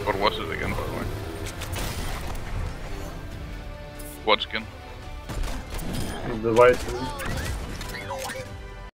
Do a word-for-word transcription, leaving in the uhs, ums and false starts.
What was it again, by the way? What skin? The white.